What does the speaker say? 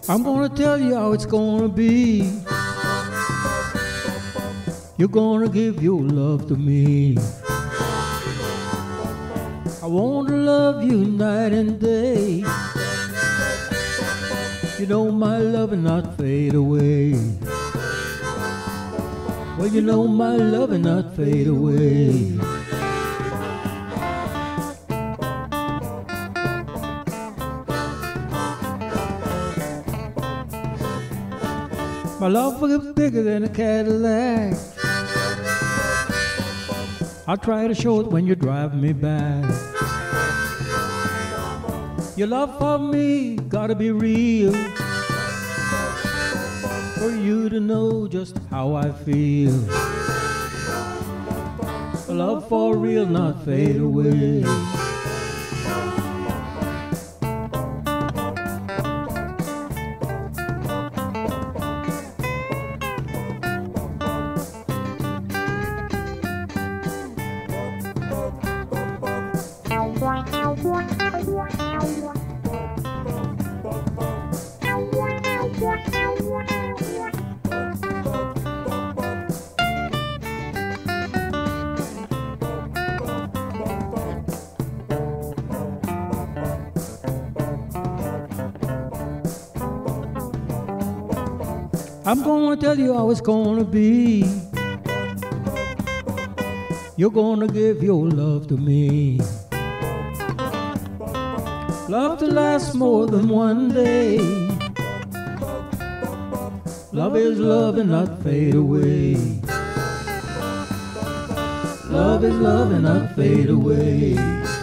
I'm gonna tell you how it's gonna be. You're gonna give your love to me. I want to love you night and day. You know my love and not fade away. Well, you know my love and not fade away. My love will get bigger than a Cadillac. I'll try to show it when you drive me back. Your love for me gotta be real, for you to know just how I feel. A love for real, not fade away. I'm gonna tell you how it's gonna be. You're gonna give your love to me. Love to last more than one day. Love is love and not fade away. Love is love and not fade away.